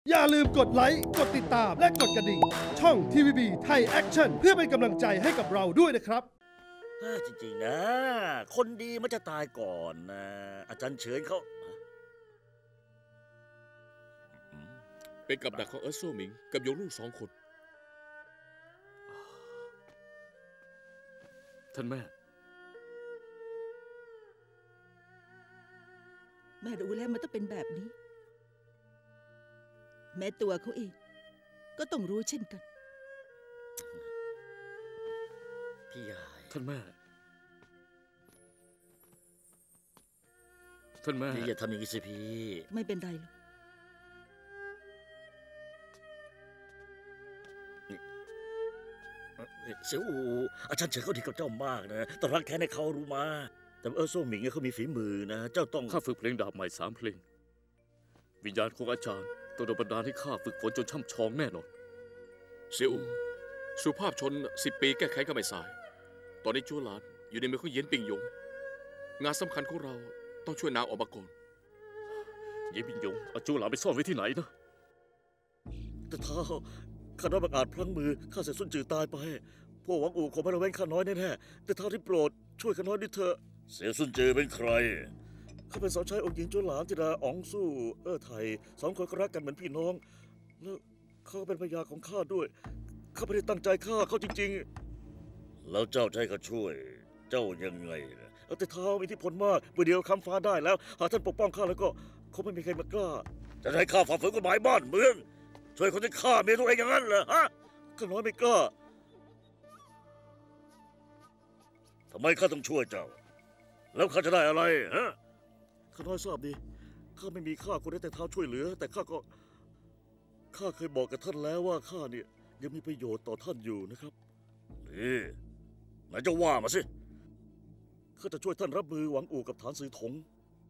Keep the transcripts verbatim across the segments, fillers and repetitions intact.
อย่าลืมกดไลค์กดติดตามและกดกระดิ่งช่อง ที วี บี ไทยแอคชั่นเพื่อเป็นกำลังใจให้กับเราด้วยนะครับจริงๆนะคนดีมันจะตายก่อนนะอาจารย์เฉินเขาเป็นกับดักของเอิร์ธโซหมิงกับยงลู่สองคนท่านแม่แม่รู้แล้วมันต้องเป็นแบบนี้แม้ตัวเขาเองก็ต้องรู้เช่นกันพี่ใหญ่ท่านแม่ท่านแม่พี่อย่าทำอย่างนี้สิพี่ไม่เป็นไรหรอกเสี่ยวอูอาจารย์เฉินเขาดีกับเจ้ามากนะแต่รักแท้ในเขารู้มาแต่เออโซ่หมิงเขามีฝีมือนะเจ้าต้องข้าฝึกเพลงดาบใหม่สามเพลงวิญญาณของอาจารย์ต้องโดนบันดาลให้ข้าฝึกฝนจนช่ำชองแน่นอนเสี่ยวอูสุภาพชนสิบปีแก้ไขก็ไม่สายตอนนี้จูหลานอยู่ในมือของเย็นปิงยงงานสำคัญของเราต้องช่วยนางออกมาก่อนเย็นปิงยงเอาจูหลานไปซ่อนไว้ที่ไหนนะแต่เท้าข้าน้อยบังอาจพลั้งมือข้าเสียสุนจือตายไปพวกหวังอู่คงไม่ระแวงข้าน้อยแน่ๆแต่เท้าที่โปรดช่วยข้าน้อยด้วยเถอะเสียสุนจือเป็นใครข้าเป็นสาวใช้องค์หญิงจูหลานธิดาอ๋องสู้เอ้อไทยสองคนก็รักกันเหมือนพี่น้องแล้วเขาเป็นภรรยาของข้าด้วยข้าไม่ได้ตั้งใจฆ่าเขาจริงๆแล้วเจ้าใจข้าช่วยเจ้ายังไงนะแต่เท้ามีอิทธิพลมากเมื่อเดียวคำฟ้าได้แล้วหากท่านปกป้องข้าแล้วก็คงไม่มีใครมากล้าจะให้ข้าฝ่าฝืนกฎหมายบ้านเมืองช่วยคนที่ฆ่าเมียตัวเองอย่างนั้นเหรอฮะข้าน้อยไม่กล้าทำไมข้าต้องช่วยเจ้าแล้วข้าจะได้อะไรฮะข้าน้อยทราบดีข้าไม่มีข้าคนได้แต่เท้าช่วยเหลือแต่ข้าก็ข้าเคยบอกกับท่านแล้วว่าข้าเนี่ยยังมีประโยชน์ต่อท่านอยู่นะครับนี่ไหนจะว่ามาสิข้าจะช่วยท่านรับมือหวังอู่กับฐานซือถง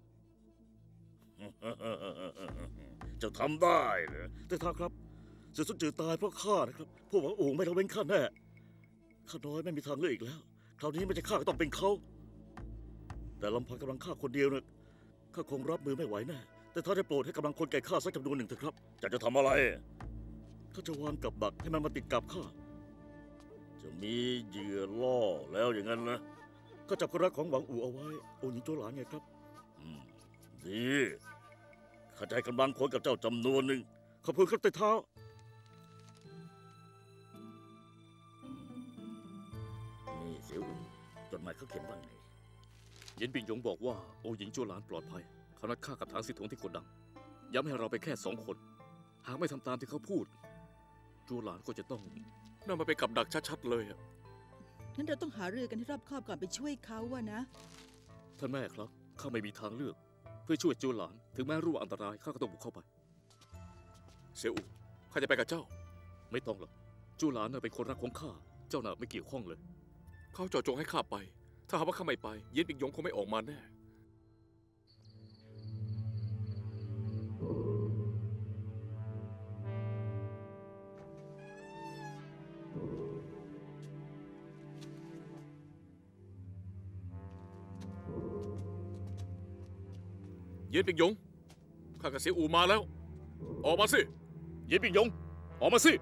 จะทำได้เหรอแต่ท่านครับเสียสุนจือตายเพราะข้านะครับพวกหวังอู่ไม่ละเว้นข้าแน่ข้าน้อยไม่มีทางเลือกอีกแล้วคราวนี้ไม่ใช่ข้าก็ต้องเป็นเขาแต่ลำพังกำลังข้าคนเดียวเนี่ยข้าคงรับมือไม่ไหวแน่แต่ท่านได้โปรดให้กำลังคนแก่ข้าสักจำนวนหนึ่งเถอะครับจะจะทำอะไรข้าจะวางกับดักให้มันมาติดกับข้าจะมีเหยื่อล่อแล้วอย่างนั้นนะก็จับคนรักของหวังอู่เอาไว้องค์หญิงโจหลานไงครับอืมดีข้าจะให้กำลังคนกับเจ้าจำนวนหนึ่งขอบคุณครับแต่เท้านี่เสี่ยวจดหมายเขาเขียนว่าไงเย็นปิงยงบอกว่าองค์หญิงจูหลานปลอดภัยเขานัดข้ากับทางสิทธงที่โกดังย้ำให้เราไปแค่สองคนหากไม่ทำตามที่เขาพูดจูหลานก็จะต้องน่ามาเป็นกับดักชัดๆเลยอะงั้นเราต้องหาเรือกันให้รอบคอบก่อนไปช่วยเขาวะนะท่านแม่ครับข้าไม่มีทางเลือกเพื่อช่วยจูหลานถึงแม้รู้ว่าอันตรายข้าก็ต้องบุกเข้าไปเสี่ยวอูข้าจะไปกับเจ้าไม่ต้องหรอกจูหลานน่ะเป็นคนรักของข้าเจ้าน่ะไม่เกี่ยวข้องเลยเขาเจาะจงให้ข้าไปถ้าหากว่าข้าไม่ไปเย็นปิงยงคงไม่ออกมาแน่เย็นปิงยงข้ากับเสี่ยวอูมาแล้วออกมาสิเย็นปิงยงออกมาสิ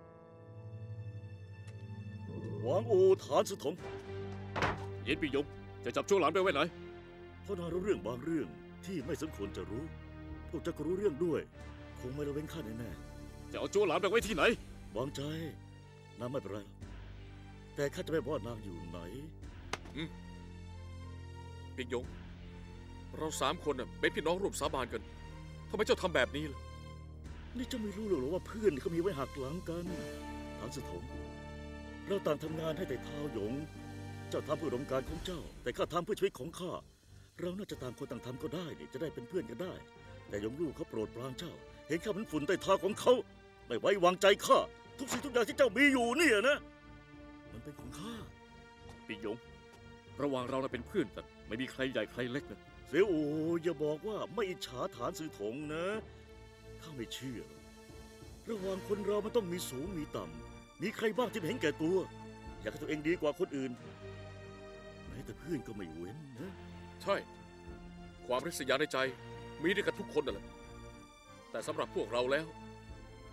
หวังอู่ฐานซือถงเย็นปิงยงจะจับจูหลานไปไว้ไหนเพราะนายรู้เรื่องบางเรื่องที่ไม่สมควรจะรู้พวกเจ้าก็รู้เรื่องด้วยคงไม่ละเว้นข้าแน่ๆจะเอาจูหลานไปไว้ที่ไหนวางใจนางไม่เป็นไรแต่ข้าจะไม่บอกว่านางอยู่ไหนอืมปิงยงเราสามคนเป็นพี่น้องร่วมสาบานกันทำไมเจ้าทำแบบนี้ล่ะนี่เจ้าไม่รู้หรอว่าเพื่อนเขามีไว้หักหลังกันฐานซือถงเราต่างทำงานให้แต่เท้าหยงเจ้าทำเพื่ออุดมการณ์ของเจ้าแต่ข้าทำเพื่อชีวิตของข้าเราน่าจะต่างคนต่างทำก็ได้นี่จะได้เป็นเพื่อนกันได้แต่หยงลู่เขาโปรดปรานเจ้าเห็นข้าเป็นฝุ่นใต้เท้าของเขาไม่ไว้วางใจข้าทุกสิ่งทุกอย่างที่เจ้ามีอยู่เนี่ยนะมันเป็นของข้าปิงยงระหว่างเราเป็นเพื่อนกันไม่มีใครใหญ่ใครเล็กนะเสี่ยวอูอย่าบอกว่าไม่อิจฉาฐานซือถงนะข้าไม่เชื่อระหว่างคนเรามันต้องมีสูงมีต่ำมีใครบ้างที่เห็นแก่ตัวอยากให้ตัวเองดีกว่าคนอื่นแม้แต่เพื่อนก็ไม่เว้นนะใช่ความริษยาในใจมีด้วยกันทุกคนนั่นแหละแต่สำหรับพวกเราแล้ว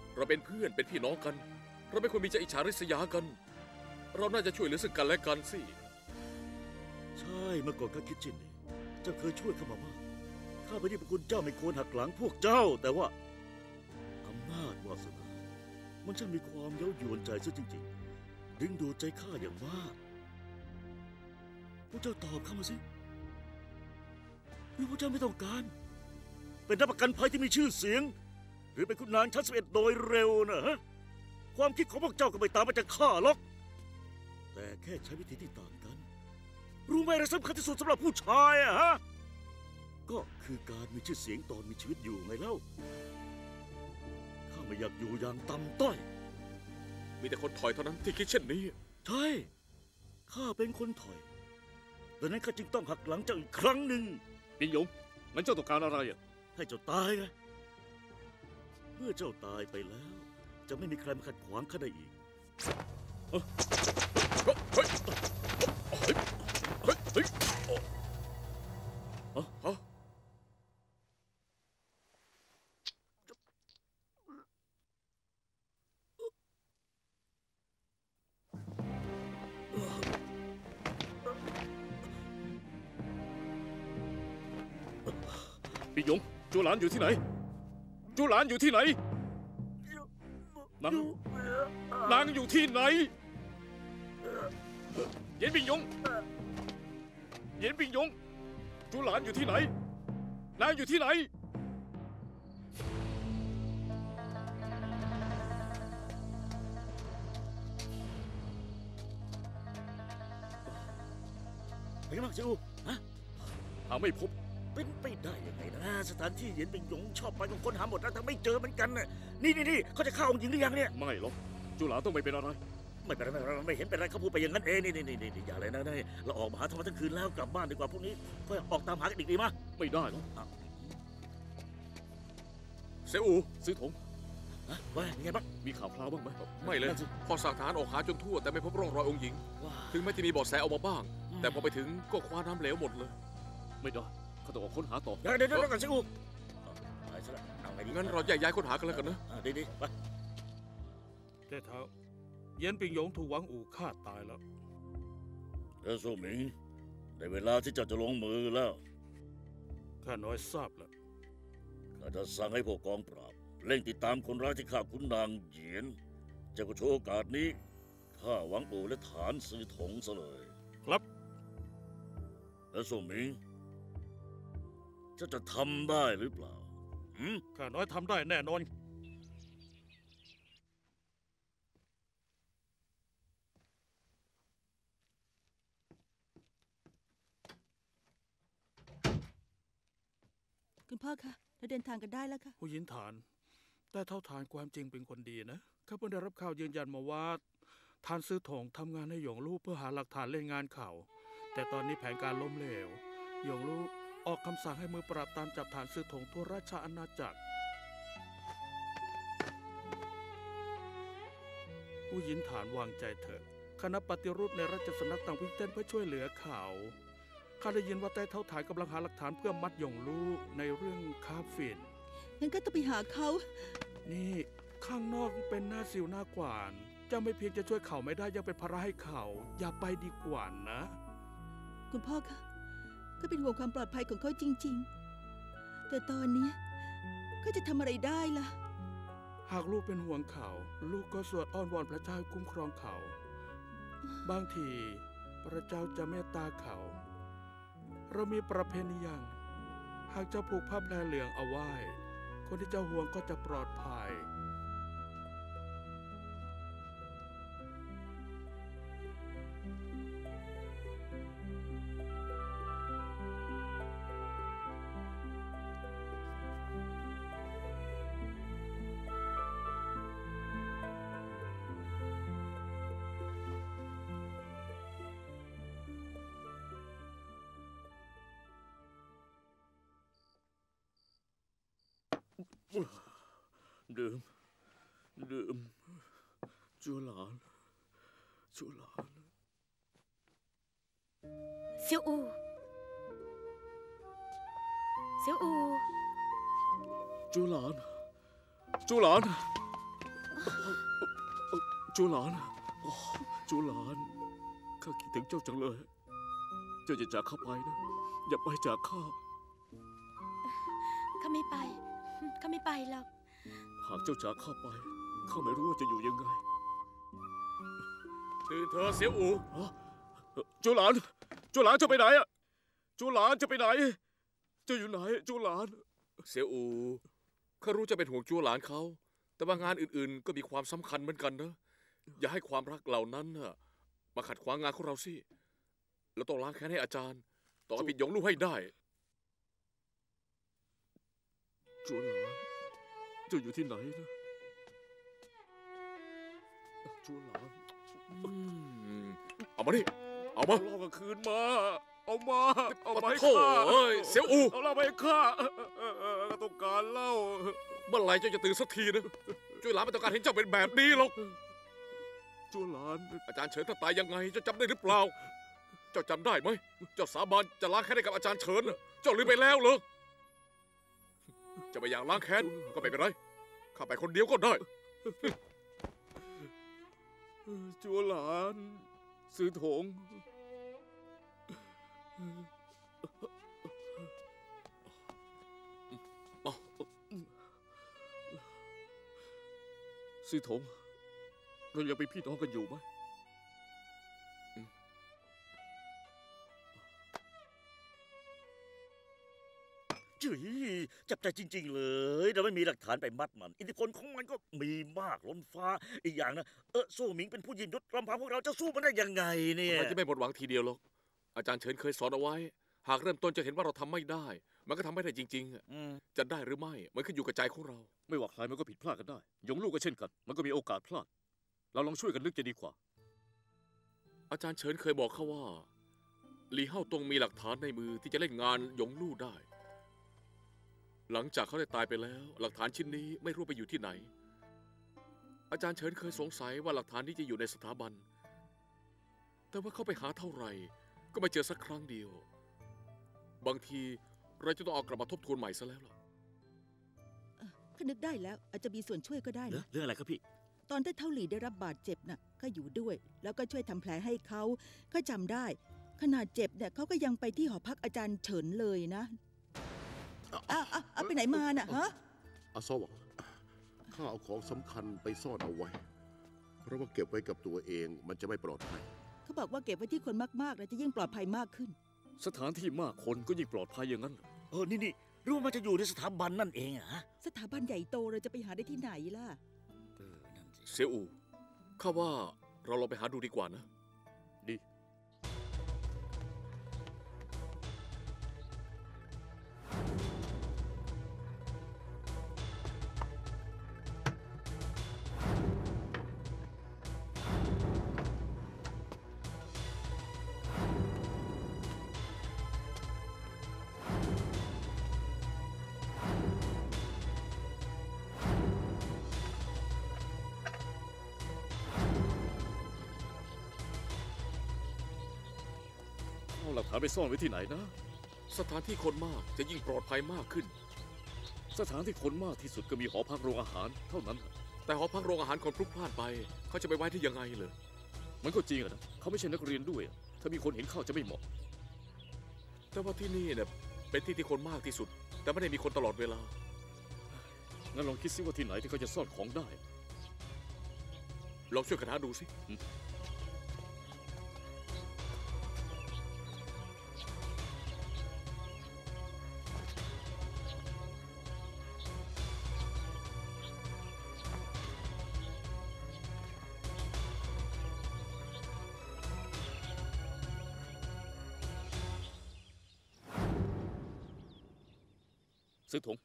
เราเป็นเพื่อนเป็นพี่น้องกัน เราไม่ควรมีใจอิจฉาริษยากัน เราน่าจะช่วยเหลือซึ่งกันและกันสิใช่เมื่อก่อนข้าคิดเช่นนี้เจ้าเคยช่วยข้ามามากข้าไม่ได้เป็นคุณเจ้าไม่ควรหักหลังพวกเจ้า แต่ว่าอำนาจวาสนามันช่างมีความเย้ายวนใจซะจริงๆดึงดูดใจข้าอย่างมากพวกเจ้าตอบข้ามาสิหรือพวกเจ้าไม่ต้องการ เป็นนักประกันภัยที่มีชื่อเสียง หรือเป็นคุณนางชั้นสิบเอ็ดโดยเร็วนะฮะความคิดของพวกเจ้าก็ไม่ต่างมาจากข้าหรอกแต่แค่ใช้วิธีที่ต่างกัน รู้ไหมอะไรสำคัญที่สุดสำหรับผู้ชายอะฮะก็คือการมีชื่อเสียงตอนมีชีวิตอยู่ไงเล่าข้าไม่อยากอยู่อย่างต่ำต้อยมีแต่คนถอยเท่านั้นที่คิดเช่นนี้ใช่ข้าเป็นคนถอยดังนั้นข้าจึงต้องหักหลังเจ้าอีกครั้งหนึ่งปิงหยงงั้นเจ้าต้องการอะไรอ่ะให้เจ้าตายไงเมื่อเจ้าตายไปแล้ว จะไม่มีใครมาขัดขวางข้าได้อีกเฮ้ยเฮ้ยเฮ้ยเฮ้ยเฮ้ยฮะฮะปิงหยงจูหลานอยู่ที่ไหนจูหลานอยู่ที่ไหนนางนางอยู่ที่ไหนเย็นปิงหยงเย็นปิงหยงจูหลานอยู่ที่ไหนนางอยู่ที่ไหนเป็นไงบ้างเจ้าฮะหาไม่พบเป็นไปได้ยังไงนะสถานที่เหยียนเป็นหยงชอบไปของคนหาหมดแล้วทั้งไม่เจอเหมือนกันน่ะนี่นี่นี่เขาจะฆ่าองค์หญิงหรือยังเนี่ยไม่หรอกจูหลานต้องไม่เป็นอะไรไม่เป็นไรไม่เป็นไรไม่เห็นเป็นไรเขาพูดไปอย่างนั้นเองนี่นี่นี่นี่อย่าเลยนะนี่เราออกมาหาธรรมะทั้งคืนแล้วกลับบ้านดีกว่าพรุ่งนี้ค่อยออกตามหากันอีกดีมั้ยไม่ได้หรอกอ้าวเซอูซื้อถงฮะว่ายังไงบ้างมีข่าวคราวบ้างไหมไม่เลยนั่นสิพอสั่งทหารออกหาจนทั่วแต่ไม่พบร่องรอยองค์หญิงว้าถึงแม้จะมีเบาะแสออกมาบ้าง แต่พอไปถึงก็คว้าน้ำเหลวหมดเลย ไม่ได้เขาต้องออกค้นหาต่อเดี๋ยวเดี๋ยวเดี๋ยวก่อนสิอูไปซะละเอาไงดีงั้นเราแยกย้ายค้นหากันแล้วกันนะอ่าดีดีไปแต่เท้าเย็นปิงหยงถูกหวังอู่ฆ่าตายแล้วเจ้าสู้หมิงได้เวลาที่เจ้าจะลงมือแล้วข้าน้อยทราบแล้วข้าจะสั่งให้พวกกองปราบเร่งติดตามคนร้ายที่ฆ่าขุนนางเหยียนเจ้าก็โชว์โอกาสนี้ฆ่าหวังอู่และฐานซื้อถงซะเลยครับแล้วสู้หมิงเจ้าจะทำได้หรือเปล่าหืมข้าน้อยทำได้แน่นอนคุณพ่อคะเราเดินทางกันได้แล้วค่ะผู้หญิงฐาน แต่เท่าฐานความจริงเป็นคนดีนะข้าเพิ่งได้รับข่าวยืนยันมาว่าทานซื้อถงทำงานให้หยงลู่เพื่อหาหลักฐานเล่นงานข่าวแต่ตอนนี้แผนการล้มเหลวหยงลู่ออกคำสั่งให้มือปราบตามจับฐานซื้อถงทั่วราชอาณาจักรผู้หญิงฐานวางใจเถอะคณะปฏิรูปในราชสำนักต่างวิ่งเต้นเพื่อช่วยเหลือเขาข้าได้ยินว่าใต้เท้าฐานกำลังหาหลักฐานเพื่อมัดหยงลู่ในเรื่องค้าฝิ่นงั้นก็ต้องไปหาเขานี่ข้างนอกเป็นหน้าสิวหน้ากวานเจ้าไม่เพียงจะช่วยเขาไม่ได้ยังเป็นภาระให้เขาอย่าไปดีกว่านะคุณพ่อคะก็เป็นห่วงความปลอดภัยของเขาจริง ๆ แต่ตอนเนี้ยก็จะทำอะไรได้ล่ะหากลูกเป็นห่วงเขา ลูกก็สวดอ้อนวอนพระเจ้าให้คุ้มครองเขา บางทีพระเจ้าจะเมตตาเขา เรามีประเพณีอย่างหากเจ้าผูกผ้าแพรเหลืองเอาไว้ คนที่เจ้าห่วงก็จะปลอดภัยดื่มดื่มจูหลานจูหลานเซียวอูเซียวอูจูหลานจูหลานจูหลานโอ้จูหลานข้าคิดถึงเจ้าจังเลย เจ้าอย่าจากข้าไปนะอย่าไปจากข้าข้าไม่ไป ข้าไม่ไปหรอกหากเจ้าจากข้าไปข้าไม่รู้ว่าจะอยู่ยังไงตื่นเธอเสียวอูจูหลานจูหลานจะไปไหนอะจูหลานจะไปไหนเจ้าอยู่ไหนจูหลานเสียวอูข้ารู้จะเป็นห่วงจูหลานเขาแต่ว่างานอื่นๆก็มีความสำคัญเหมือนกันนะอย่าให้ความรักเหล่านั้นน่ะมาขัดขวางงานของเราสิเราต้องล้างแค้นให้อาจารย์ต้องเอาปิดหยงลู่ให้ได้จูหลานเจ้าอยู่ที่ไหนนะจูหลานเอามาดิเอามาเราก็คืนมาเอามาเอามาให้ข้าเอ้ยเสียวอูเอาเราไปให้ข้าต้องการเล่าเมื่อไหร่เจ้าจะตื่นสักทีนะจูหลานไม่ต้องการเห็นเจ้าเป็นแบบนี้หรอกจูหลานอาจารย์เฉินถ้าตายยังไงเจ้าจำได้หรือเปล่าเจ้าจำได้ไหมเจ้าสาบานจะล้างแค้นให้กับอาจารย์เฉินเจ้าลืมไปแล้วเหรอจะไปอยากล้างแค้นก็ไม่เป็นไรข้าไปคนเดียวก็ได้จูหลานซื้อถงซื้อถงเรายังเป็นพี่น้องกันอยู่ไหมจืยจับใจจริงๆเลยเราไม่มีหลักฐานไปมัดมันอิทธิพลของมันก็มีมากล้นฟ้าอีกอย่างนะเออสู้หมิงเป็นผู้ยินยศลำพังพวกเราจะสู้มันได้ยังไงเนี่ยมันจะไม่หมดหวังทีเดียวหรอกอาจารย์เฉินเคยสอนเอาไว้หากเริ่มต้นจะเห็นว่าเราทำไม่ได้ มันก็ทำไม่ได้จริงๆจะได้หรือไม่มันขึ้นอยู่กับใจของเราไม่ว่าใครมันก็ผิดพลาดกันได้ยงลูกก็เช่นกันมันก็มีโอกาสพลาดเราลองช่วยกันนึกจะดีกว่าอาจารย์เฉินเคยบอกเขาว่าหลี่เฮาตงมีหลักฐานในมือที่จะเล่นงานยงลู่ได้หลังจากเขาได้ตายไปแล้วหลักฐานชิ้นนี้ไม่รู้ไปอยู่ที่ไหนอาจารย์เฉินเคยสงสัยว่าหลักฐานนี้จะอยู่ในสถาบันแต่ว่าเขาไปหาเท่าไหร่ก็ไม่เจอสักครั้งเดียวบางทีเราจะต้องเอากลับมาทบทวนใหม่ซะแล้วล่ะข้านึกได้แล้วอาจจะมีส่วนช่วยก็ได้นะเรื่องอะไรครับพี่ตอนที่เท่าหลี่ได้รับบาดเจ็บน่ะก็อยู่ด้วยแล้วก็ช่วยทำแผลให้เขาก็จำได้ขนาดเจ็บเนี่ยเขาก็ยังไปที่หอพักอาจารย์เฉินเลยนะอ้าวอ้าวไปไหนมาน่ะฮะอาซอวะข้าเอาของสำคัญไปซ่อนเอาไว้เพราะว่าเก็บไว้กับตัวเองมันจะไม่ปลอดภัยเขาบอกว่าเก็บไว้ที่คนมากๆแล้วจะยิ่งปลอดภัยมากขึ้นสถานที่มากคนก็ยิ่งปลอดภัยอย่างนั้นเออนี่นี่รู้ว่ามันจะอยู่ในสถาบันนั่นเองอะสถาบันใหญ่โตเราจะไปหาได้ที่ไหนล่ะเออนั่นสิเสี่ยวอูข้าว่าเราลองไปหาดูดีกว่านะดีหลักฐานไปซ่อนไว้ที่ไหนนะสถานที่คนมากจะยิ่งปลอดภัยมากขึ้นสถานที่คนมากที่สุดก็มีหอพักโรงอาหารเท่านั้นแต่หอพักโรงอาหารคนพลุกพล่านไปเขาจะไปไว้ที่ยังไงเลยมันก็จริงอะนะเขาไม่ใช่นักเรียนด้วยถ้ามีคนเห็นเข้าจะไม่เหมาะแต่ว่าที่นี่เนี่ยเป็นที่ที่คนมากที่สุดแต่ไม่ได้มีคนตลอดเวลางั้นลองคิดซิว่าที่ไหนที่เขาจะซ่อนของได้ลองช่วยกันหาดูสิซื้อถง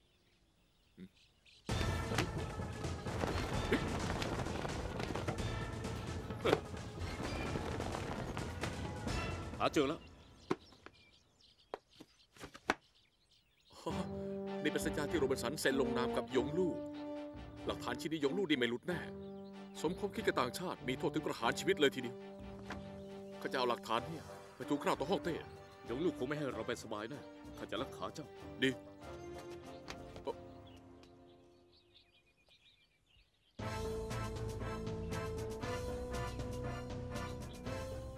หาเจอแล้วนี่เป็นสัญญาที่โรเบิร์ตสันเซ็นลงนามกับยงลู่หลักฐานชิ้นนี้ยงลู่ดีไม่หลุดแน่สมคบคิดกับต่างชาติมีโทษถึงประหารชีวิตเลยทีเดียวข้าจะเอาหลักฐานเนี่ยไปทูลเกล้าต่อฮ่องเต้ยงลู่คงไม่ให้เราไปสบายแน่ข้าจะรักษาเจ้าดี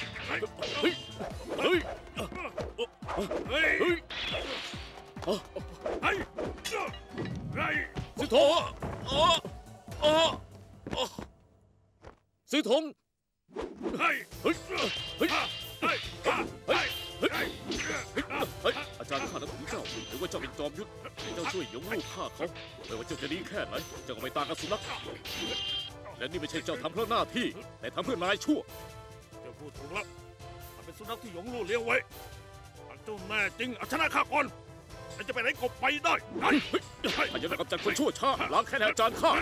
เฮ้ยเฮ้ยเฮ้ยเฮ้ยเฮ้ยสิทงอ๋ออ๋ออ๋อสิทงเฮ้ยเฮ้ยเฮ้ยเฮ้ยเฮ้ยเฮ้ยเฮ้ยอาจารย์ข้านับถือเจ้าหรือว่าเจ้าเป็นจอมยุทธเจ้าช่วยยงลูกข้าเขาไม่ว่าเจ้าจะดีแค่ไหนเจ้าก็ไม่ต่างกับสุนัขและนี่ไม่ใช่เจ้าทำเพื่อหน้าที่แต่ทำเพื่อนายชั่วเจ้าพูดถูกแล้วข้าเป็นสุนัขที่หยงลู่เลี้ยงไว้หากเจ้าแน่จริงเอาชนะข้าก่อนแล้วจะไปไหนก็ไปได้ไงถ้ายังกำจัดคนชั่วช้าล้างแค้นอาจารย์ข้า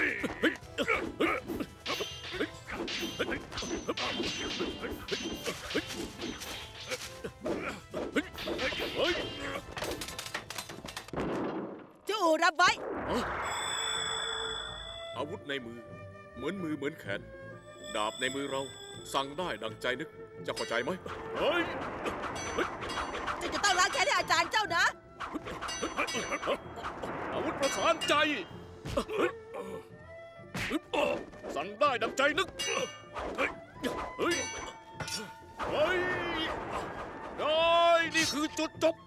จูรับไว้อาวุธในมือเหมือนมือเหมือนแขนดาบในมือเราสั่งได้ดังใจนึกจะเข้าใจไหมเฮ้ยจะจะต้องล้างแค้นให้อาจารย์เจ้านะอาวุธประสานใจสั่งได้ดังใจนึกเฮ้ยเฮ้ยเฮ้ยได้นี่คือจุดจบ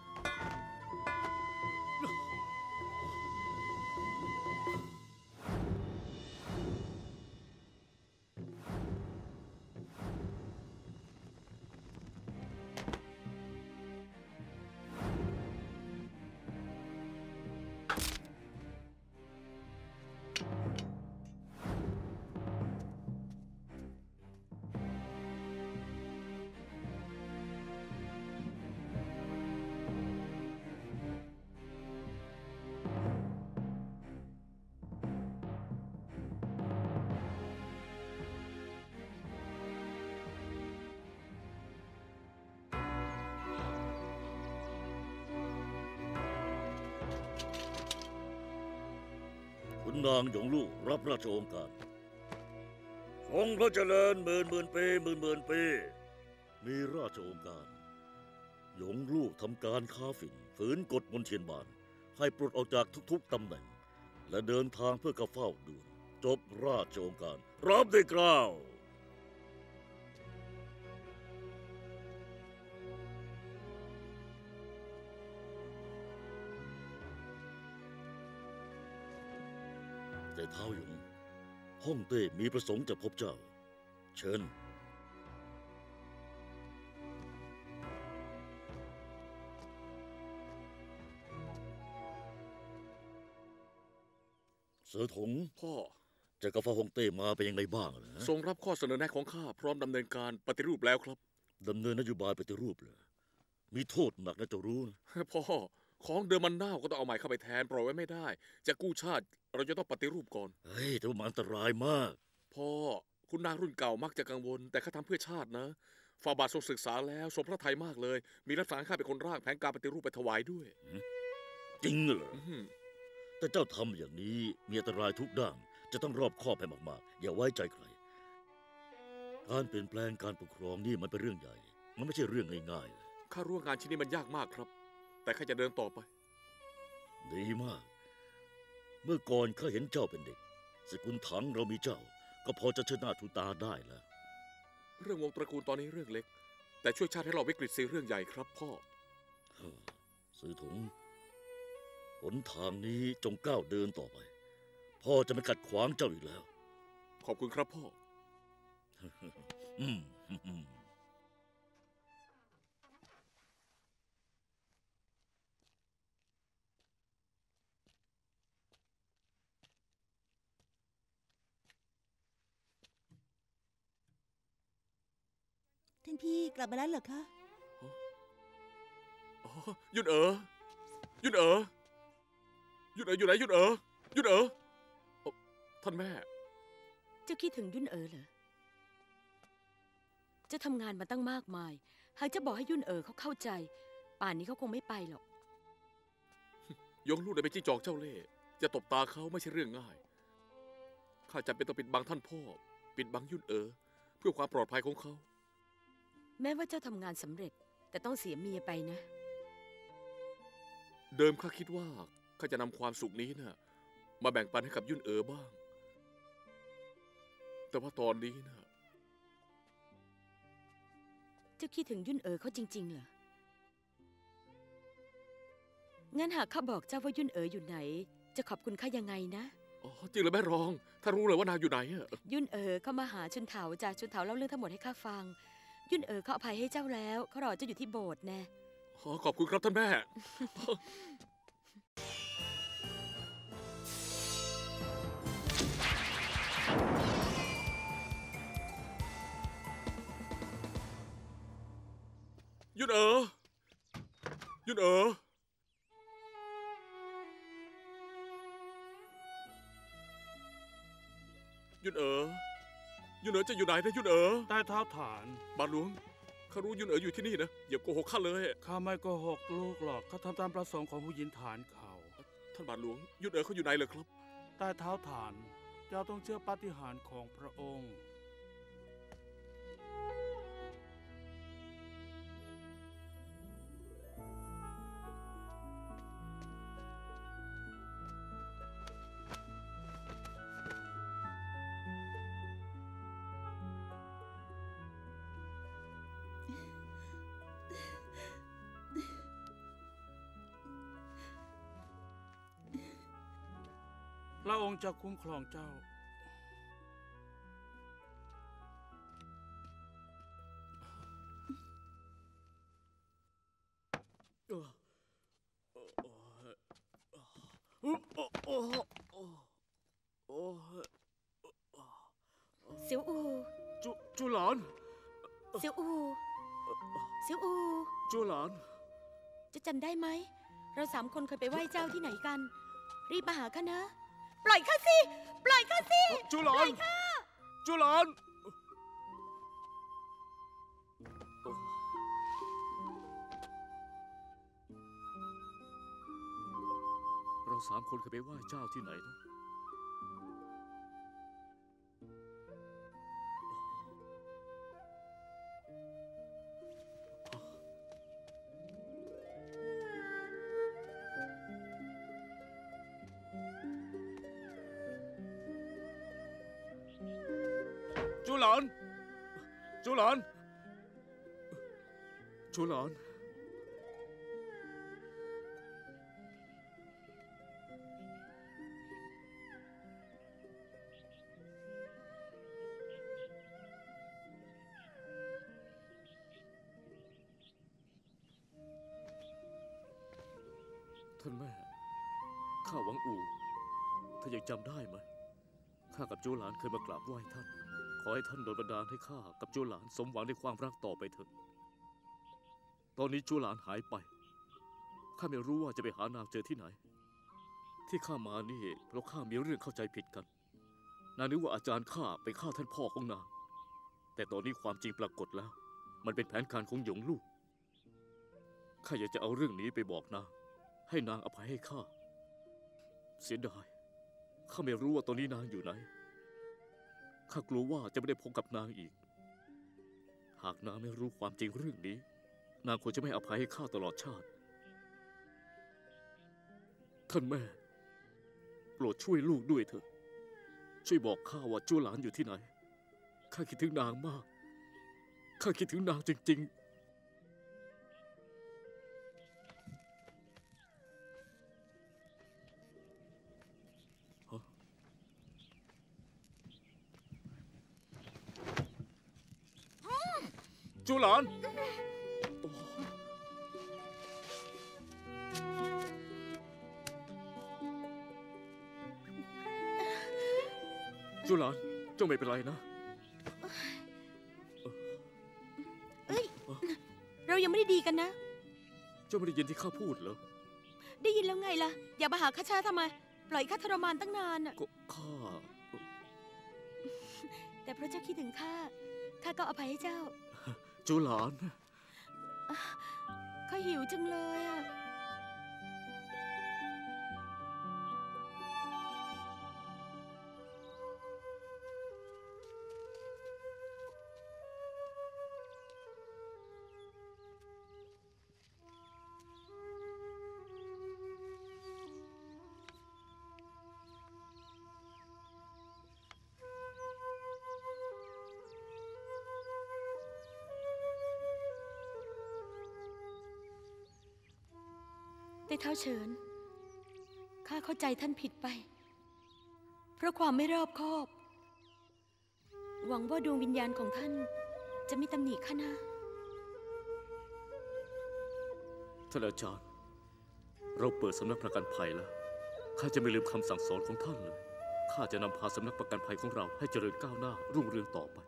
ขุนนางหยงลู่รับราชโองการทรงพระเจริญหมื่นหมื่นปีหมื่นหมื่นปีมีราชโองการหยงลู่ทำการค้าฝิ่นฝืนกฎมนเทียนบานให้ปลดออกจากทุกๆตำแหน่งและเดินทางเพื่อกระเฝ้าด่วนจบราชโองการรับได้กล่าวแต่เท้าหยงฮ่องเต้มีประสงค์จะพบเจ้าเชิญเสือถงพ่อจะกาฟ้าฮ่องเต้มาเป็นยังไงบ้างนะทรงรับข้อเสนอแนะของข้าพร้อมดำเนินการปฏิรูปแล้วครับดำเนินนโยบายปฏิรูปเลยมีโทษหนักนะเจ้ารู้นะพ่อของเดิมมันเน่าก็ต้องเอาใหม่เข้าไปแทนปล่อยไว้ไม่ได้ จะกู้ชาติเราจะต้องปฏิรูปก่อนเฮ้ยแต่ว่ามันอันตรายมากพ่อคุณนางรุ่นเก่ามักจะกังวล แต่ข้าทำเพื่อชาตินะฝ่าบาททรงศึกษาแล้วทรงพระทัยมากเลย มีรับสั่งให้ข้าเป็นคนร่างแผนการปฏิรูปไปถวายด้วยจริงเหรออื้อหือแต่เจ้าทำอย่างนี้มีอันตรายทุกด้านจะต้องรอบคอบให้มากๆอย่าไว้ใจใคร การเปลี่ยนแปลงการปกครองนี่มันเป็นเรื่องใหญ่ มันไม่ใช่เรื่องง่ายๆเลยข้ารู้ว่างานชิ้นนี้มันยากมากครับ แต่ข้าจะเดินต่อไปดีมาก เมื่อก่อนข้าเห็นเจ้าเป็นเด็กสกุลถังเรามีเจ้า ก็พอจะเชิดหน้าชูตาได้แล้วเรื่องวงตระกูลตอนนี้เรื่องเล็ก แต่ช่วยชาติให้เราวิกฤตสิเรื่องใหญ่ครับพ่อซื้อถุงหนทางนี้จงก้าวเดินต่อไป พ่อจะไม่ขัดขวางเจ้าอีกแล้วขอบคุณครับพ่ออืมอืมท่านพี่กลับมาแล้วเหรอคะยุ่นเอ๋อยุ่นเอ๋อยุ่นเอ๋ออยู่ไหนยุ่นเอ๋อยุ่นเอ๋อท่านแม่เจ้าคิดถึงยุ่นเอ๋อเหรอเจ้าทำงานมาตั้งมากมายหากจะบอกให้ยุ่นเอ๋อเขาเข้าใจป่านนี้เขาคงไม่ไปหรอกยงลูกได้ไปจี้จอกเจ้าเล่ห์จะตบตาเขาไม่ใช่เรื่องง่ายข้าจำเป็นต้องปิดบังท่านพ่อปิดบังยุ่นเอ๋อเพื่อความปลอดภัยของเขาแม้ว่าเจ้าทำงานสำเร็จแต่ต้องเสียเมียไปนะเดิมข้าคิดว่าข้าจะนำความสุขนี้น่ะมาแบ่งปันให้กับยุ่นเอ๋อบ้างแต่ว่าตอนนี้น่ะเจ้าคิดถึงยุ่นเอ๋อเขาจริงๆเหรองั้นหากข้าบอกเจ้าว่ายุ่นเอ๋ออยู่ไหนจะขอบคุณข้ายังไงนะอ๋อจริงเหรอแม่รองถ้ารู้เลยว่านางอยู่ไหนอะยุ่นเอ๋อเขามาหาชุนเถาจ้ะชุนเถาเล่าเรื่องทั้งหมดให้ข้าฟังยุ่นเอ๋อเขาอภัยให้เจ้าแล้วเขารอเจ้าอยู่ที่โบสถ์แน่อ๋อขอบคุณครับท่านแม่ยุ่นเอ๋อยุ่นเอ๋อยุ่นเอ๋อยุ่นเอ๋อจะอยู่ไหนนะยุ่นเอ๋อใต้เท้าฐานบาทหลวงข้ารู้ยุ่นเอ๋ออยู่ที่นี่นะอย่าโกหกข้าเลยข้าไม่โกหกลูกหรอกข้าทำตามประสงค์ของผู้หญิงฐานเขาท่านบาทหลวงยุ่นเอ๋อเขาอยู่ไหนเลยครับใต้เท้าฐานเจ้าต้องเชื่อปาฏิหาริย์ของพระองค์พระองค์จะคุ้มครองเจ้าเสียวอูจูจูหลานเสียวอูเสียวอูจูหลานจะจำได้ไหมเราสามคนเคยไปไหว้เจ้าที่ไหนกันรีบมาหาข้านะปล่อยข้าสิปล่อยข้าสิจูหลานจูหลานเราสามคนเคยไปไหว้เจ้าที่ไหนนะจูหลานจูหลานจูหลานท่านแม่ข้าหวังอู่ท่านยังจำได้ไหมข้ากับจูหลานเคยมากราบไหว้ท่านขอให้ท่านโดนบันดาลให้ข้ากับจูหลานสมหวังในความรักต่อไปเถิดตอนนี้จูหลานหายไปข้าไม่รู้ว่าจะไปหานางเจอที่ไหนที่ข้ามานี่เพราะข้ามีเรื่องเข้าใจผิดกันนางนึกว่าอาจารย์ข้าไปฆ่าท่านพ่อของนางแต่ตอนนี้ความจริงปรากฏแล้วมันเป็นแผนการของหยงลู่ข้าอยากจะเอาเรื่องนี้ไปบอกนางให้นางอภัยให้ข้าเสียดายข้าไม่รู้ว่าตอนนี้นางอยู่ไหนข้ากลัวว่าจะไม่ได้พบกับนางอีกหากนางไม่รู้ความจริงเรื่องนี้นางควรจะไม่อภัยให้ข้าตลอดชาติท่านแม่โปรดช่วยลูกด้วยเถอะช่วยบอกข้าว่าจูหลานอยู่ที่ไหนข้าคิดถึงนางมากข้าคิดถึงนางจริงๆจูหลานจูหลานเจ้าไม่เป็นไรนะเอ้ยเรายังไม่ได้ดีกันนะจ้าไม่ได้ยินที่ข้าพูดเหรอได้ยินแล้วไงล่ะ อย่ามาหาข้าช้าทำไม ปล่อยข้าทรมานตั้งนานน่ะก็ข้าแต่เพราะเจ้าคิดถึงข้า ข้าก็อภัยให้เจ้าจูหลานข้าหิวจังเลยอ่ะ แต่เท้าเฉิน ข้าเข้าใจท่านผิดไป เพราะความไม่รอบคอบ หวังว่าดวงวิญญาณของท่านจะไม่ตำหนิข้านะท่านอาจารย์ เราเปิดสำนักประกันภัยแล้ว ข้าจะไม่ลืมคำสั่งสอนของท่านเลย ข้าจะนำพาสำนักประกันภัยของเราให้เจริญก้าวหน้ารุ่งเรืองต่อไป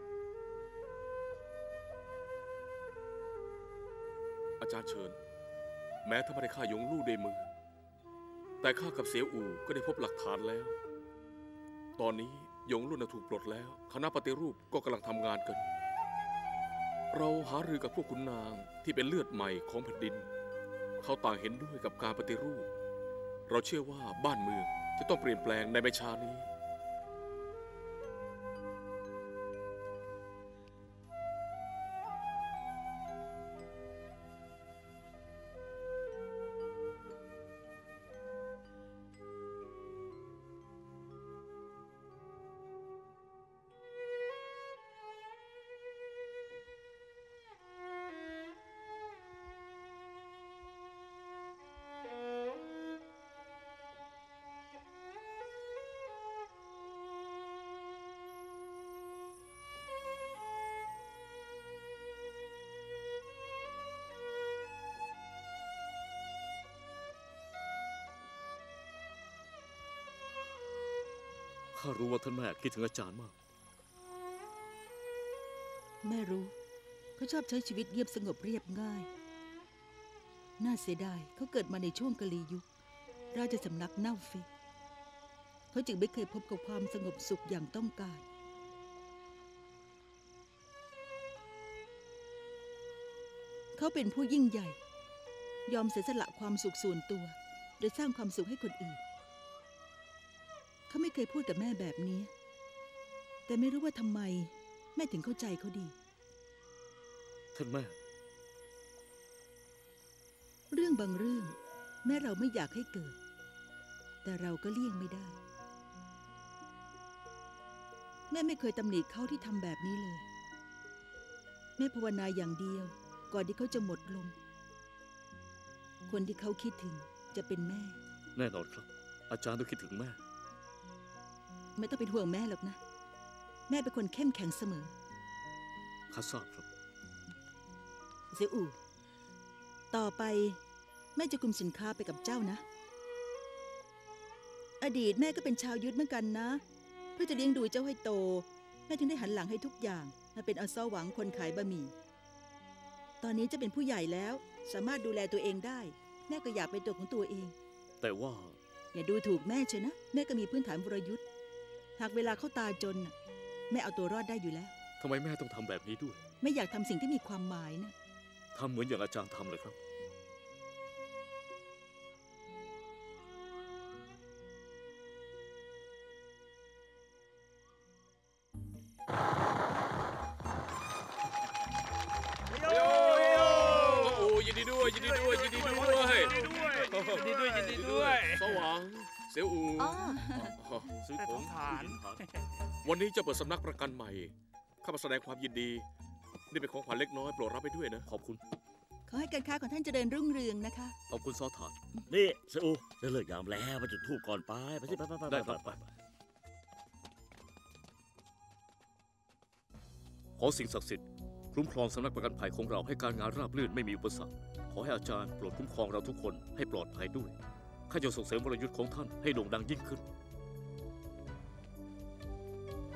อาจารย์เฉิน แม้ถ้าไม่ได้ฆ่ายงลู่ด้วยมือ แต่ข้ากับเสียวอู่ก็ได้พบหลักฐานแล้ว ตอนนี้ยงลู่น่ะถูกปลดแล้ว คณะปฏิรูปก็กำลังทำงานกัน เราหารือกับพวกขุนนางที่เป็นเลือดใหม่ของแผ่นดิน เขาต่างเห็นด้วยกับการปฏิรูป เราเชื่อว่าบ้านเมืองจะต้องเปลี่ยนแปลงในไม่ช้านี้ข้ารู้ว่าท่านแม่คิดถึงอาจารย์มากแม่รู้เขาชอบใช้ชีวิตเงียบสงบเรียบง่าย น่าเสียดายเขาเกิดมาในช่วงกะลียุค ราชสำนักเน่าเฟะเขาจึงไม่เคยพบกับความสงบสุขอย่างต้องการ เขาเป็นผู้ยิ่งใหญ่ ยอมเสียสละความสุขส่วนตัวโดยสร้างความสุขให้คนอื่น เขาไม่เคยพูดกับแม่แบบนี้ แต่ไม่รู้ว่าทำไมแม่ถึงเข้าใจเขาดีท่านแม่เรื่องบางเรื่องแม้เราไม่อยากให้เกิด แต่เราก็เลี่ยงไม่ได้ แม่ไม่เคยตำหนิเขาที่ทำแบบนี้เลย แม่ภาวนาอย่างเดียวก่อนที่เขาจะหมดลม คนที่เขาคิดถึงจะเป็นแม่แน่นอนครับ อาจารย์ต้องคิดถึงแม่ไม่ต้องเป็นห่วงแม่หรอกนะ แม่เป็นคนเข้มแข็งเสมอข้าทราบครับเสี่ยวอู่ต่อไปแม่จะคุมสินค้าไปกับเจ้านะ อดีตแม่ก็เป็นชาวยุทธเหมือนกันนะ เพื่อจะเลี้ยงดูเจ้าให้โต แม่ถึงได้หันหลังให้ทุกอย่างมาเป็นอสหวังคนขายบะหมี่ ตอนนี้จะเป็นผู้ใหญ่แล้วสามารถดูแลตัวเองได้ แม่ก็อยากเป็นตัวของตัวเองแต่ว่าอย่าดูถูกแม่เชยวนะ แม่ก็มีพื้นฐานวรยุทธ์หากเวลาเข้าตาจนน่ะแม่เอาตัวรอดได้อยู่แล้วทำไมแม่ต้องทำแบบนี้ด้วยไม่อยากทำสิ่งที่มีความหมายนะทำเหมือนอย่างอาจารย์ทำเลยครับโอ้ยินดีด้วยยินดีด้วยยินดีด้วยยินดีด้วยยินดีด้วยสว่างเสียวอูอ๋อซื้อแต่ของฐานวันนี้จะเปิดสำนักประกันใหม่ ข้ามาแสดงความยินดี นี่เป็นของขวัญเล็กน้อยโปรดรับไปด้วยนะขอบคุณขอให้การค้าของท่านเจริญรุ่งเรืองนะคะขอบคุณซอถานนี่เซอูได้เลิกยามแล้วมาจุดธูปก่อนไปไปสิไปไปไปได้ครับไปขอสิ่งศักดิ์สิทธิ์คุ้มครองสำนักประกันภัยของเราให้การงานราบรื่นไม่มีอุปสรรค ขอให้อาจารย์โปรดคุ้มครองเราทุกคนให้ปลอดภัยด้วย ข้าจะส่งเสริมวรยุทธ์ของท่านให้โด่งดังยิ่งขึ้น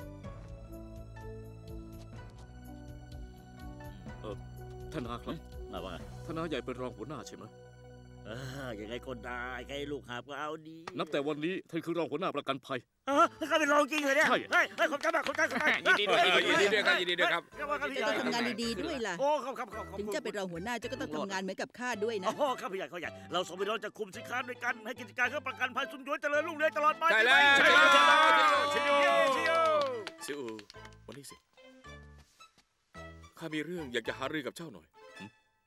เออท่านอาครับไหนอ่ะว่าไงทนายใหญ่เป็นรองหัวหน้าใช่ไหมเออยังไงก็ได้ใครลูกหาบก็เอาดีนับแต่วันนี้ท่านคือรองหัวหน้าประกันภัยเออข้าเป็นรองจริงเหรอเนี่ยใช่เฮ้ยเฮ้ยขอบใจมากขอบใจขอบใจยินดีด้วยยินดีด้วยครับยินดีด้วยครับเฮ้ว่าครับพี่เจ้าใหญ่ต้องทำงานดีๆด้วยล่ะโอ้ครับครับครับขอบถึงคุณจะเป็นรองหัวหน้าเจ้าก็ต้องทำงานเหมือนกับข้าด้วยนะโอ้โหครับพี่ใหญ่เขาใหญ่เราสองพี่น้องจะคุมสินค้าด้วยกันให้กิจการเครื่องประกันภัยสุนทรเจริญรุ่งเรืองตลอดไปใช่แล้วใช่แล้วใช่แล้วใช่ใช่แล้วแล้วใช่แล้วซิอูวันนี้สิ ข้ามีเรื่องอยากจะหารือกับเจ้าหน่อยหึ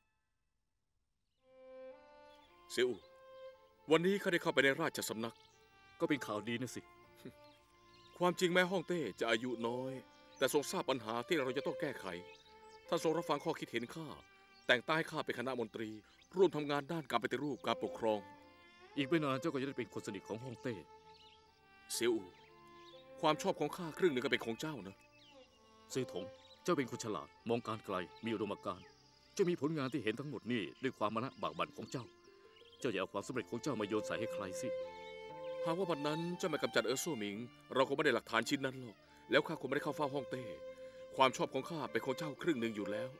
ซิอูวันนี้ข้าได้เข้าไปในราชสำนัก ก็เป็นข่าวดีนะสิ ความจริงแม้ฮ่องเต้จะอายุน้อย แต่ทรงทราบปัญหาที่เราจะต้องแก้ไขท่านทรงรับฟังข้อคิดเห็นข้าแต่งตั้งให้ข้าเป็นคณะมนตรี ร่วมทำงานด้านการปฏิรูปการปกครอง อีกไม่นานเจ้าก็จะได้เป็นคนสนิทของฮ่องเต้เซียวอูความชอบของข้าครึ่งหนึ่งก็เป็นของเจ้านะซื่อถงเจ้าเป็นคนฉลาดมองการไกลมีอุดมการณ์เจ้ามีผลงานที่เห็นทั้งหมดนี่ด้วยความมานะบากบั่นของเจ้า เจ้าอย่าเอาความสำเร็จของเจ้ามาโยนใส่ให้ใครสิหากว่าวันนั้นเจ้าไม่กำจัดเอ๋อสู้หมิงเราคงไม่ได้หลักฐานชิ้นนั้นหรอกแล้วข้าคงไม่ได้เข้าเฝ้าฮ่องเต้ความชอบของข้าเป็นของเจ้าครึ่งหนึ่งอยู่แล้ว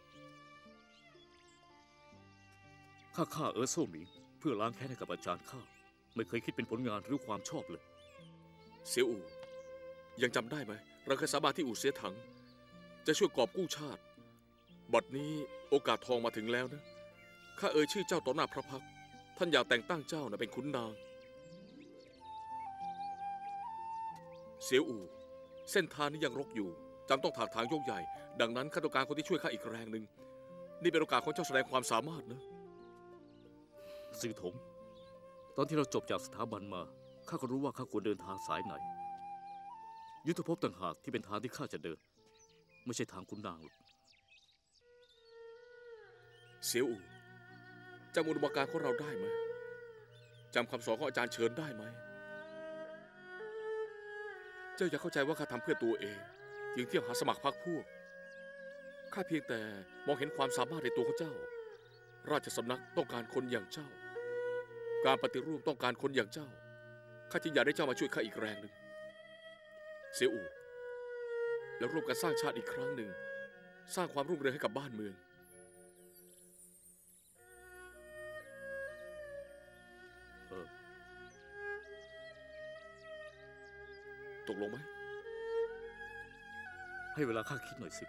ข้าฆ่าเอ๋อสู้หมิงเพื่อล้างแค้นให้กับอาจารย์ข้าไม่เคยคิดเป็นผลงานหรือความชอบเลยเสี่ยวอู่ยังจำได้ไหมเราเคยสาบานที่อู่เสียถังจะช่วยกอบกู้ชาติบัดนี้โอกาสทองมาถึงแล้วนะข้าเอ่ยชื่อเจ้าต่อหน้าพระพักตร์ท่านอยากแต่งตั้งเจ้านะเป็นขุนนางเสี่ยวอู่เส้นทางนี้ยังรกอยู่จำต้องถากถางโยกใหญ่ดังนั้นข้าต้องการคนที่ช่วยข้าอีกแรงหนึ่งนี่เป็นโอกาสของเจ้าแสดงความสามารถนะซื่อถงตอนที่เราจบจากสถาบันมาข้าก็รู้ว่าข้าควรเดินทางสายไหนยุทธภพต่างหากที่เป็นทางที่ข้าจะเดินไม่ใช่ทางขุนนางหรอกเสี่ยวอู่จำอุดมการณ์ของเราได้ไหมจำคำสอนของอาจารย์เฉินได้ไหมเจ้าอย่าเข้าใจว่าข้าทำเพื่อตัวเองจึงเที่ยวหาสมัครพรรคพวกข้าเพียงแต่มองเห็นความสามารถในตัวของเจ้าราชสำนักต้องการคนอย่างเจ้าการปฏิรูปต้องการคนอย่างเจ้าข้าจึงอยากได้เจ้ามาช่วยข้าอีกแรงหนึ่งเสี่ยวอู่แล้วร่วมกันสร้างชาติอีกครั้งหนึ่งสร้างความรุ่งเรืองให้กับบ้านเมืองเออตกลงไหมให้เวลาข้าคิดหน่อยสิ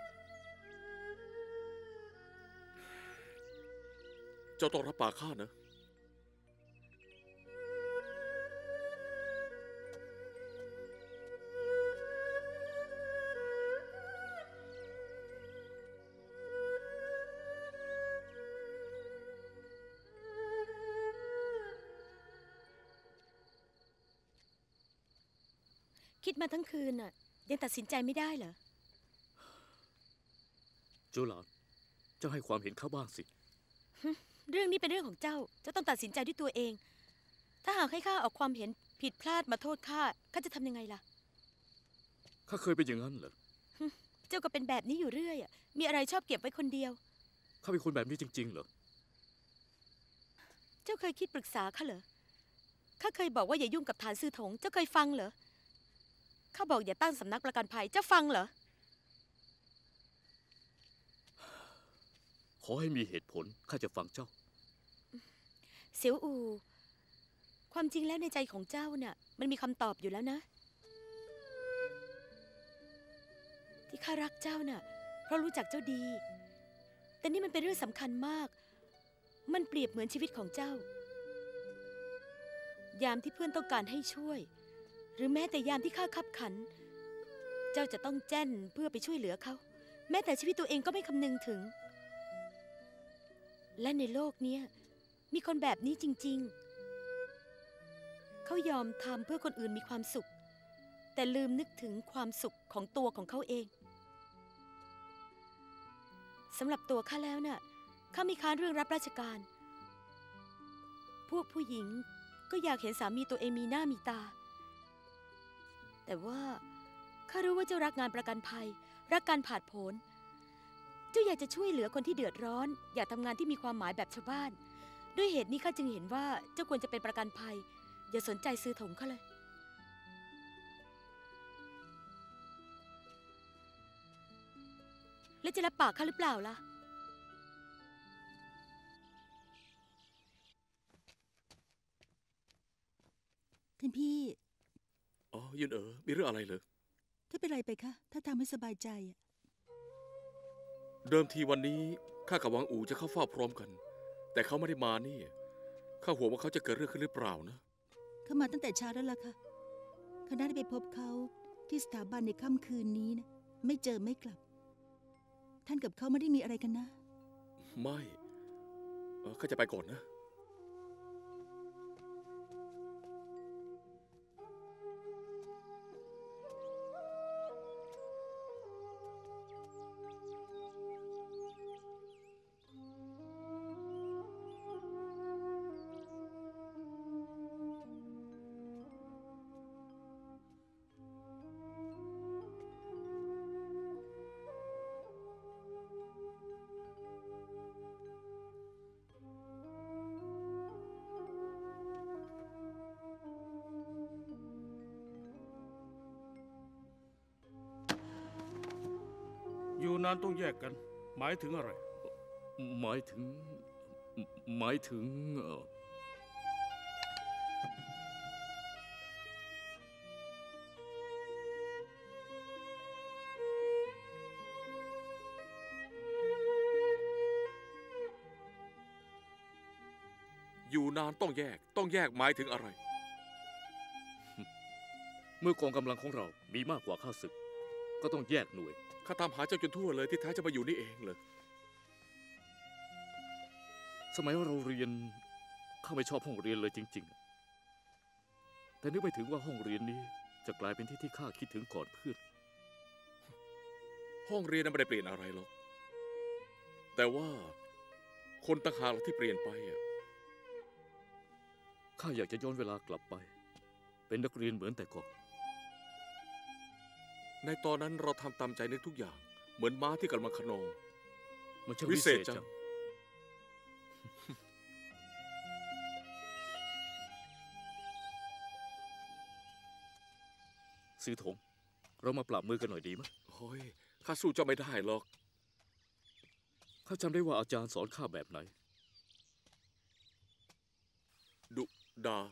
เจ้าต้องรับปากข้านะคิดมาทั้งคืนน่ะยังตัดสินใจไม่ได้เหรอจูหลานเจ้าให้ความเห็นข้าบ้างสิเรื่องนี้เป็นเรื่องของเจ้าเจ้าต้องตัดสินใจด้วยตัวเอง ถ้าหากให้ข้าออกความเห็นผิดพลาดมาโทษข้าข้าจะทำยังไงล่ะข้าเคยเป็นอย่างนั้นเหรอเจ้าก็เป็นแบบนี้อยู่เรื่อยอ่ะมีอะไรชอบเก็บไว้คนเดียวข้าเป็นคนแบบนี้จริงๆเหรอเจ้าเคยคิดปรึกษาข้าเหรอข้าเคยบอกว่าอย่ายุ่งกับฐานซื่อถงเจ้าเคยฟังเหรอข้าบอกอย่าตั้งสำนักประกันภัยเจ้าฟังเหรอขอให้มีเหตุผลข้าจะฟังเจ้าเสียวอูความจริงแล้วในใจของเจ้าน่ะมันมีคำตอบอยู่แล้วนะที่ข้ารักเจ้าน่ะเพราะรู้จักเจ้าดีแต่นี่มันเป็นเรื่องสำคัญมากมันเปรียบเหมือนชีวิตของเจ้ายามที่เพื่อนต้องการให้ช่วยหรือแม้แต่ยามที่ข้าคับขันเจ้าจะต้องแจ้นเพื่อไปช่วยเหลือเขาแม้แต่ชีวิตตัวเองก็ไม่คำนึงถึงและในโลกนี้มีคนแบบนี้จริงๆเขายอมทำเพื่อคนอื่นมีความสุขแต่ลืมนึกถึงความสุขของตัวของเขาเองสำหรับตัวข้าแล้วน่ะข้าไม่ค้านเรื่องรับราชการพวกผู้หญิงก็อยากเห็นสามีตัวเองมีหน้ามีตาแต่ว่าข้ารู้ว่าเจ้ารักงานประกันภัยรักการผาดโผนเจ้าอยากจะช่วยเหลือคนที่เดือดร้อนอยากทำงานที่มีความหมายแบบชาวบ้านด้วยเหตุนี้ข้าจึงเห็นว่าเจ้าควรจะเป็นประกันภัยอย่าสนใจซื้อถงเขาเลยและจะรับปากข้าหรือเปล่าล่ะท่านพี่อ๋อยุนเอ๋อมีเรื่องอะไรเหรอถ้าเป็นไรไปคะถ้าทำให้สบายใจอะเดิมทีวันนี้ข้ากับวังอูจะเข้าเฝ้าพร้อมกัน แต่เขาไม่ได้มานี่ข้าห่วงว่าเขาจะเกิดเรื่องขึ้นหรือเปล่านะเขามาตั้งแต่เช้าแล้วล่ะค่ะคณะได้ไปพบเขาที่สถาบันในค่ำคืนนี้นะไม่เจอไม่กลับ ท่านกับเขาไม่ได้มีอะไรกันนะไม่เออข้าจะไปก่อนนะอยู่นานต้องแยกกัน หมายถึงอะไรหมายถึง หมายถึงเอ่ออยู่นานต้องแยก ต้องแยกหมายถึงอะไร เมื่อกองกำลังของเรามีมากกว่าข้าศึก ก็ต้องแยกหน่วยข้าตามหาเจ้าจนทั่วเลยที่แท้จะมาอยู่นี่เองเลย สมัยเราเรียนข้าไม่ชอบห้องเรียนเลยจริงๆ แต่นึกไม่ถึงว่าห้องเรียนนี้จะกลายเป็นที่ที่ข้าคิดถึงก่อนเพื่อน ห้องเรียนนั้นไม่ได้เปลี่ยนอะไรหรอก แต่ว่าคนต่างหากที่เปลี่ยนไปอ่ะข้าอยากจะย้อนเวลากลับไป เป็นนักเรียนเหมือนแต่ก่อน ในตอนนั้นเราทำตามใจนึกทุกอย่างเหมือนม้าที่กำลังขนองมันช่างวิเศษจัง ซื้อถงเรามาปรับมือกันหน่อยดีไหมโอ้ยข้าสู้เจ้าไม่ได้หรอกข้าจำได้ว่าอาจารย์สอนข้าแบบไหนดุดา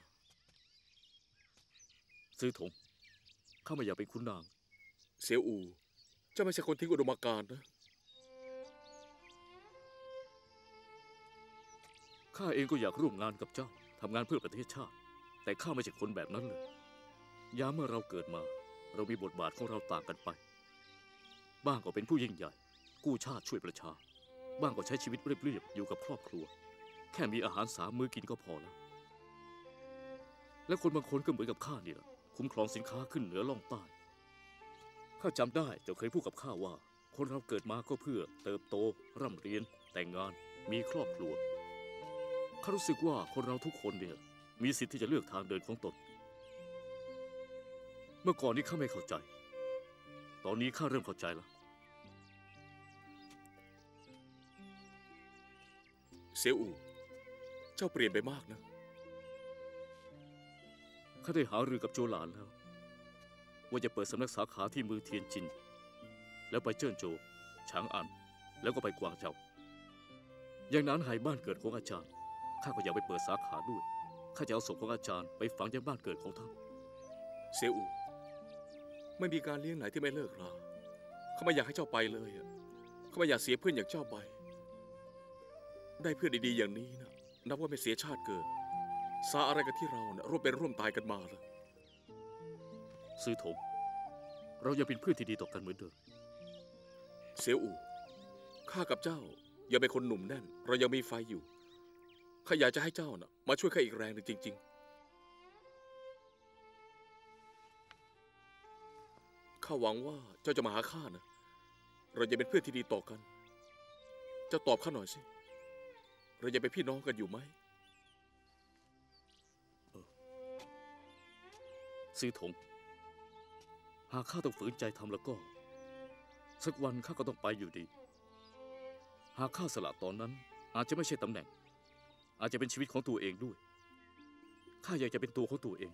ซื้อถงข้าไม่อยากเป็นขุนนางเสียวอูเจ้าไม่ใช่คนทิ้งอุดมการณ์นะข้าเองก็อยากร่วมงานกับเจ้าทำงานเพื่อประเทศชาติแต่ข้าไม่ใช่คนแบบนั้นเลยยามเมื่อเราเกิดมาเรามีบทบาทของเราต่างกันไปบ้างก็เป็นผู้ยิ่งใหญ่กู้ชาติช่วยประชาบ้างก็ใช้ชีวิตเรียบๆอยู่กับครอบครัวแค่มีอาหารสามมื้อกินก็พอแล้วและคนบางคนก็เหมือนกับข้านี่แหละคุ้มครองสินค้าขึ้นเหนือล่องใต้ข้าจำได้เจ้าเคยพูดกับข้าว่าคนเราเกิดมาก็เพื่อเติบโตร่ำเรียนแต่งงานมีครอบครัวข้ารู้สึกว่าคนเราทุกคนเนี่ยมีสิทธิ์ที่จะเลือกทางเดินของตนเมื่อก่อนนี้ข้าไม่เข้าใจตอนนี้ข้าเริ่มเข้าใจแล้วเสี่ยวอู่เจ้าเปลี่ยนไปมากนะข้าได้หารือกับโจหลานแล้วว่าจะเปิดสำนักสาขาที่เมืองเทียนจินแล้วไปเจิ้นโจวฉางอันแล้วก็ไปกวางเจาอย่างนั้นหายบ้านเกิดของอาจารย์ข้าก็อยากไปเปิดสาขาด้วยข้าจะเอาศพของอาจารย์ไปฝังยังบ้านเกิดของท่านเสี่ยวอู่ไม่มีการเลี้ยงไหนที่ไม่เลิกราข้าไม่อยากให้เจ้าไปเลยข้าไม่อยากเสียเพื่อนอย่างเจ้าไปได้เพื่อนดีๆอย่างนี้นะนับว่าไม่เสียชาติเกิดสาอะไรกันที่เรานะร่วมเป็นร่วมตายกันมาเลยซื้อถงเรายังเป็นเพื่อนที่ดีต่อกันเหมือนเดิมเสี่ยวอู่ข้ากับเจ้ายังเป็นคนหนุ่มแน่นเรายังมีไฟอยู่ข้าอยากจะให้เจ้านะมาช่วยข้าอีกแรงหนึ่งจริงๆข้าหวังว่าเจ้าจะมาหาข้านะเราจะเป็นเพื่อนที่ดีต่อกันเจ้าตอบข้าหน่อยสิเราจะเป็นพี่น้องกันอยู่ไหมซื้อถงหากข้าต้องฝืนใจทำแล้วก็สักวันข้าก็ต้องไปอยู่ดีหากข้าสละตอนนั้นอาจจะไม่ใช่ตำแหน่งอาจจะเป็นชีวิตของตัวเองด้วยข้าอยากจะเป็นตัวของตัวเอง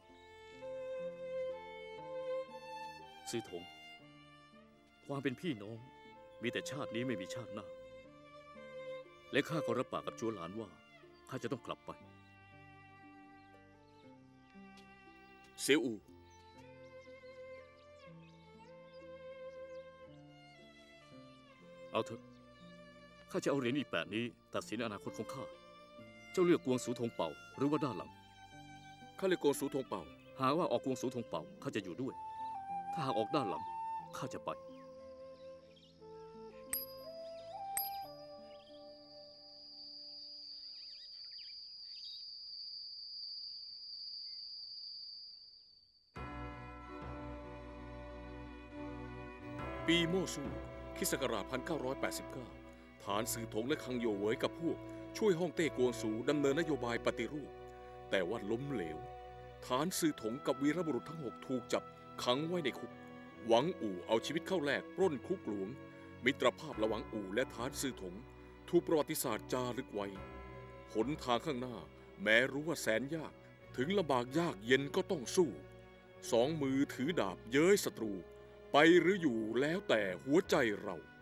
ซื้อถงความเป็นพี่น้องมีแต่ชาตินี้ไม่มีชาติหน้าและข้าก็รับปากกับจัวหลานว่าข้าจะต้องกลับไปเสียวอูเอาเถอะข้าจะเอาเหรียญอีแปดนี้ตัดสินอนาคตของข้าเจ้าเลือกกวงสูทงเป่าหรือว่าด้านหลังข้าเลือกกวงสูทงเป่าหากว่าออกกวงสูทงเป่าข้าจะอยู่ด้วย ถ้าหากออกด้านหลังข้าจะไปปีโม่สู้คริสต์ศักราช หนึ่งพันเก้าร้อยแปดสิบเก้า ฐานสื่อถงและคังโยเหวยกับพวกช่วยฮ่องเต้กวงสูดำเนินนโยบายปฏิรูปแต่ว่าล้มเหลวฐานสื่อถงกับวีรบุรุษทั้งหกถูกจับขังไว้ในคุกหวังอู่เอาชีวิตเข้าแลกปล้นคุกหลวงมิตรภาพระหว่างอู่และฐานสื่อถงถูกประวัติศาสตร์จารึกไว้หนทางข้างหน้าแม้รู้ว่าแสนยากถึงลำบากยากเย็นก็ต้องสู้สองมือถือดาบเย้ยศัตรูไปหรืออยู่แล้วแต่หัวใจเรา